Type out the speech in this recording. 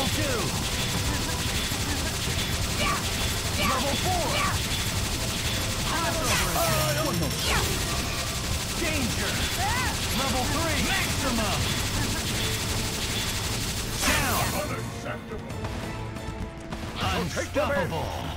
2. Level 4. Crossover. Danger. Level 3. Maximum. Down. Unacceptable. Unstoppable.